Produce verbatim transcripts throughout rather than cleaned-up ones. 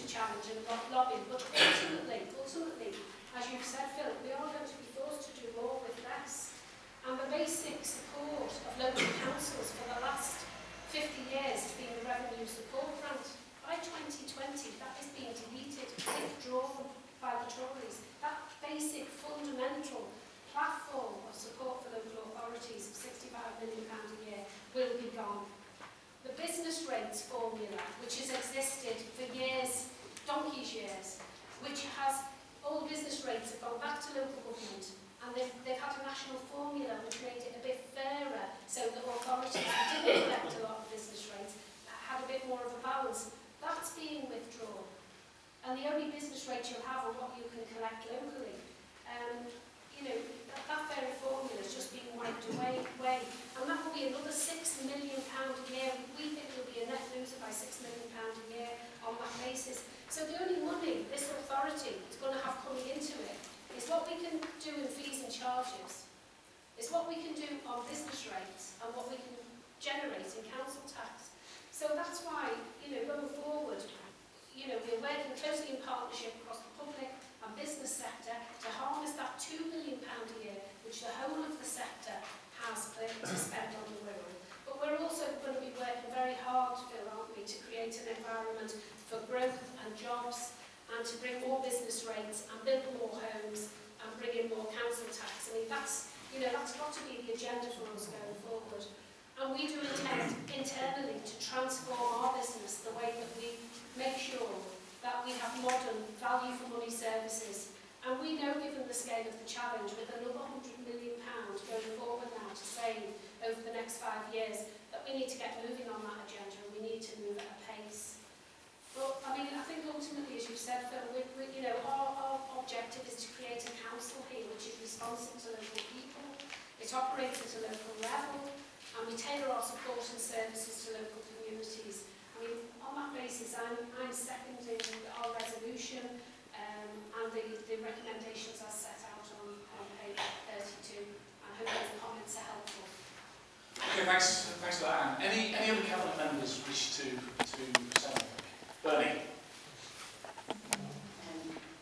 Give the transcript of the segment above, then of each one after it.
challenge and lobbying, but ultimately, ultimately, as you've said, Phil, we are going to be forced to do more with less. And the basic support of local councils for the last fifty years has been the revenue support grant. By twenty twenty, that is being deleted, withdrawn by the Tories. That basic, fundamental platform of support for local authorities of sixty-five million pounds a year will be gone. The business rates formula, which has existed for years, donkey's years, which has, all business rates have gone back to local government, and they've, they've had a national formula which made it a bit fairer, so that authorities who didn't collect a lot of business rates had a bit more of a balance. That's being withdrawn. And the only business rate you'll have are what you can collect locally. Um, you know, that, that very formula is just being wiped away, away. And that will be another six million pounds a year. We think we'll be a net loser by six million pounds a year on that basis. So the only money this authority is going to have coming into it is what we can do in fees and charges, is what we can do on business rates, and what we can generate in council tax. So that's why, you know, going forward, you know, we're working closely in partnership across the public and business sector to harness that two million pounds a year, which the whole of the sector has to spend on the Wirral. But we're also going to be working very hard, Phil, aren't we, to create an environment for growth and jobs, and to bring more business rates and build more homes and bring in more council tax. I mean, that's, you know, that's got to be the agenda for us going forward. And we do intend internally to transform our business the way that we make sure that we have modern value for money services. And we know, given the scale of the challenge, with another one hundred million pounds going forward now to save over the next five years, that we need to get moving on that agenda, and we need to move at a pace. But, I mean, I think ultimately, as you've said, Phil, we, we, you know, our, our objective is to create a council here which is responsive to local people, it operates at a local level, and we tailor our support and services to local communities. I mean, on that basis, I'm, I'm seconding our resolution um, and the, the recommendations as set out on, on page thirty-two. I hope those comments are helpful. Okay, thanks, thanks for that, Anne. Any, any other cabinet members wish to, to say anything? Bernie. Um,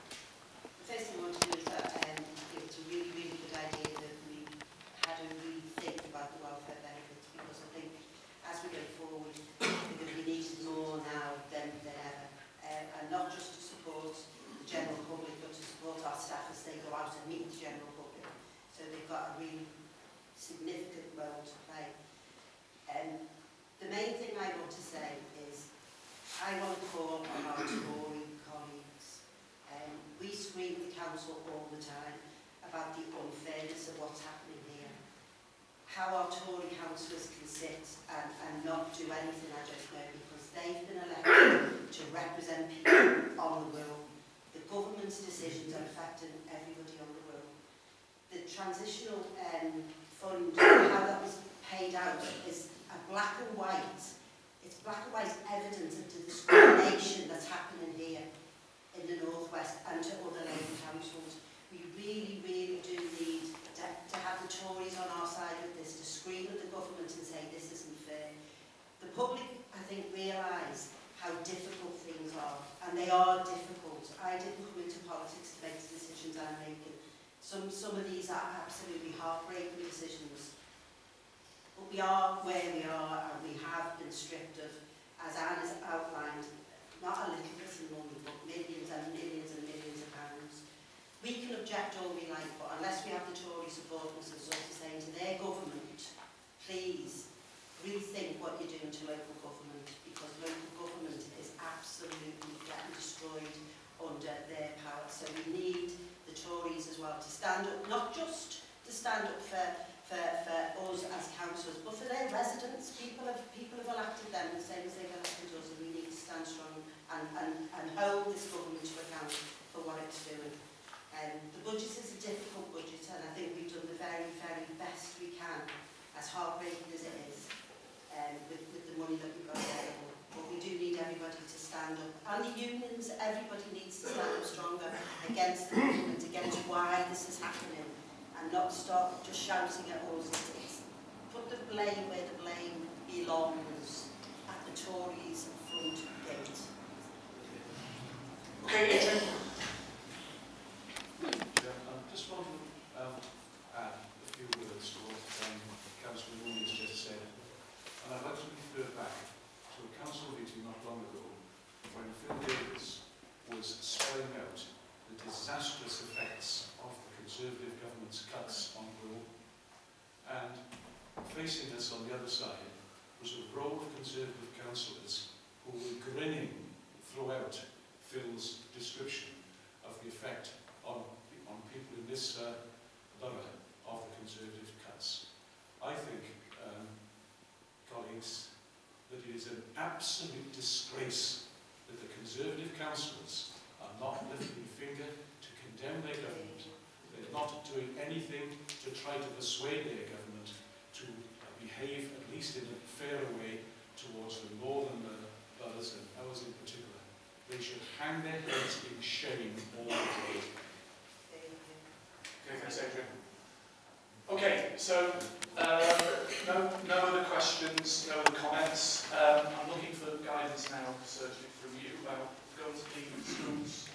the first thing I want to do is that um, I think it's a really, really good idea that we had a really think about the welfare benefits, because I think as we go forward, we're going to be needed more now than, than ever. Uh, and not just to support the general public, but to support our staff as they go out and meet the general public. So they've got a really significant role to play. Um, the main thing I want to say is I want to call on our Tory colleagues. Um, we scream at the council all the time about the unfairness of what's happening here. How our Tory councillors can sit and, and not do anything, I don't know, because they've been elected to represent people on the Wirral. The government's decisions are affecting everybody on the Wirral. The transitional um, fund, how that was paid out, is a black and white. It's black and white evidence of the discrimination that's happening here in the North West and to other Labour councils. We really, really do need to, to have the Tories on our side with this, to scream at the government and say this isn't fair. The public, I think, realise how difficult things are, and they are difficult. I didn't come into politics to make the decisions I'm making. Some, some of these are absolutely heartbreaking decisions. But we are where we are, and we have been stripped of, as Anne has outlined, not a little bit of money, but millions and millions and millions of pounds. We can object all we like, but unless we have the Tory support, Missus Sutton saying to their government, please rethink what you're doing to local government, because local government is absolutely getting destroyed under their power. So we need the Tories as well to stand up, not just to stand up for For, for us as councillors, but for their residents. People have, people have elected them the same as they've elected us, and we need to stand strong and, and, and hold this government to account for what it's doing. Um, the budget is a difficult budget, and I think we've done the very, very best we can, as heartbreaking as it is, um, with, with the money that we've got available. But we do need everybody to stand up. And the unions, everybody needs to stand up stronger against the government, against why this is happening. And not stop just shouting at us. It's put the blame where the blame belongs, at the Tories' front gate. councillors who were grinning throughout Phil's description of the effect on, on people in this uh, borough of the Conservative cuts. I think, um, colleagues, that it is an absolute disgrace that the Conservative councillors are not lifting a finger to condemn their government. They're not doing anything to try to persuade their government to behave, at least in a fairer way, towards the northern uh, boroughs and ours in particular. They should hang their heads in shame all the day. Okay, thanks, Adrian. Okay, so uh, no, no other questions, no other comments. Um, I'm looking for guidance now, Sergio, from you about going to the schools.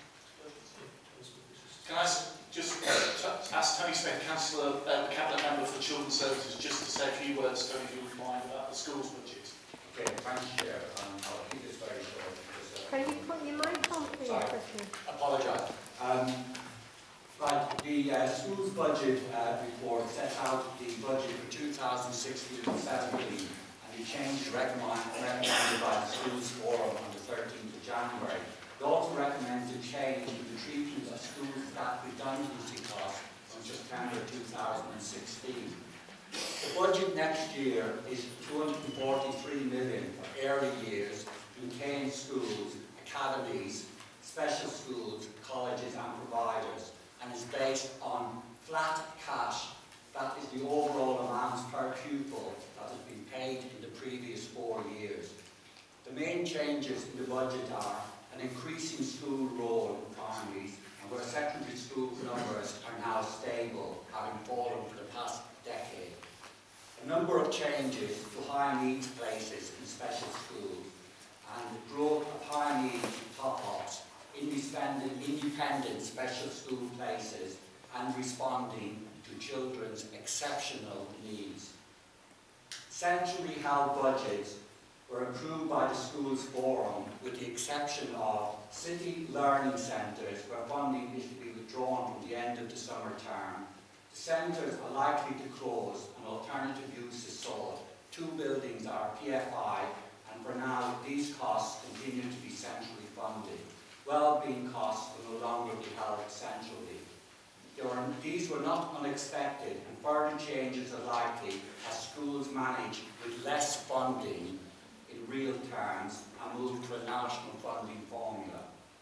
Can I just ask Tony Smith, Councillor, uh, Cabinet Member for Children's Services, just to say a few words, Tony, if you would mind, about the schools budget? Okay, thank you, Chair. Um, I'll keep this very short. Because, uh, Can you put your mic on, please? Sorry. Apologise. Um, right, the uh, schools budget uh, report sets out the budget for two thousand sixteen and seventeen, and the changes recommend, recommended by the Schools Forum on the thirteenth of January. It also recommends a change in the treatment of school staff redundancy costs from September two thousand sixteen. The budget next year is two hundred forty-three million pounds for early years, retained schools, academies, special schools, colleges and providers, and is based on flat cash. That is the overall amount per pupil that has been paid in the previous four years. The main changes in the budget are an increasing school role in primaries, and where secondary school numbers are now stable, having fallen for the past decade. A number of changes to high needs places in special schools, and the growth of high needs top-ups, independent, independent special school places, and responding to children's exceptional needs. Centrally held budgets were approved by the Schools Forum, with the exception of city learning centres, where funding is to be withdrawn from the end of the summer term. The centres are likely to close and alternative use is sought. Two buildings are P F I, and for now these costs continue to be centrally funded. Wellbeing costs will no longer be held centrally. There were, these were not unexpected, and further changes are likely as schools manage with less funding in real terms and move to a national funding formula.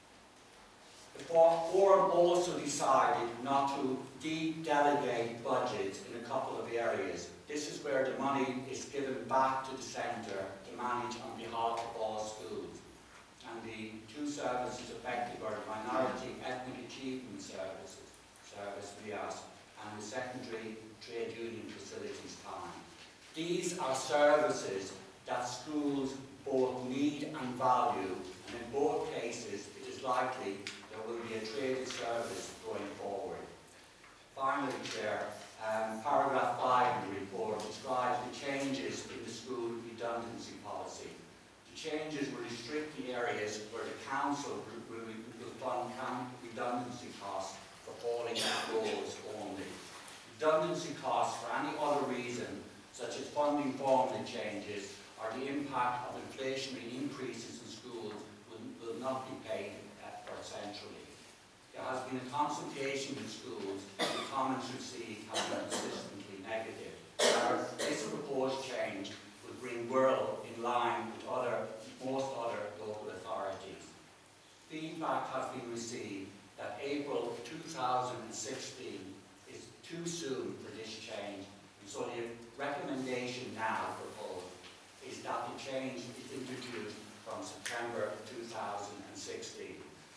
The Forum also decided not to de-delegate budgets in a couple of areas. This is where the money is given back to the centre to manage on behalf of all schools. And the two services affected were the Minority Ethnic Achievement Services, Service V I A S, and the Secondary Trade Union Facilities Time. These are services that schools both need and value, and in both cases it is likely there will be a traded service going forward. Finally, Chair, um, paragraph five in the report describes the changes in the school redundancy policy. The changes will restrict the areas where the council will, will, will fund redundancy costs for falling roles only. Redundancy costs for any other reason, such as funding formula changes, or the impact of inflationary increases in schools will, will not be paid for centrally. There has been a consultation with schools, and the comments received have been consistently negative. However, this proposed change will bring Wirral in line with other, most other local authorities. Feedback has been received that April two thousand sixteen is too soon for this change, and so the recommendation now proposed is that the change is introduced from September two thousand sixteen.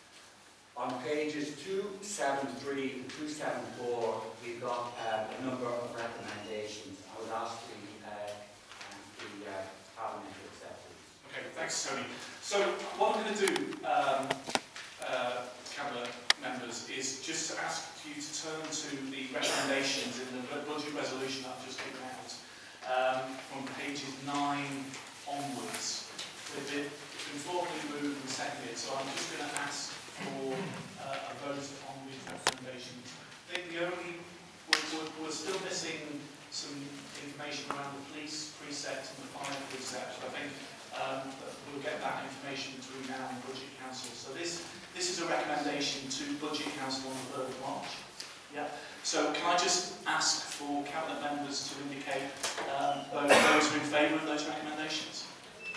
On pages two seventy-three and two seventy-four, we've got uh, a number of recommendations. I would ask the, uh, the uh, Cabinet to accept these. Okay, thanks, Tony. So what I'm going to do, um, uh, Cabinet members, is just to ask you to turn to the recommendations in the budget resolution that I've just given out, um, from pages nine onwards. It's been formally moved and seconded, so I'm just going to ask for uh, a vote on these recommendations. I think the only, we're, we're, we're still missing some information around the police precept and the fire precept. I think um, we'll get that information between now and Budget Council. So this, this is a recommendation to Budget Council on the third of March. Yeah. So can I just ask for Cabinet members to indicate um, those, those who are in favour of those recommendations?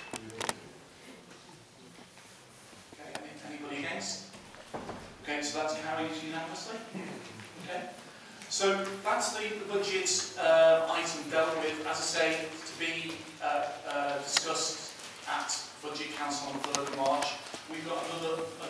Okay, any, anybody against? Okay, so that's carried unanimously. Okay. So that's the, the budget uh, item dealt with, as I say, to be uh, uh, discussed at Budget Council on the third of March. We've got another,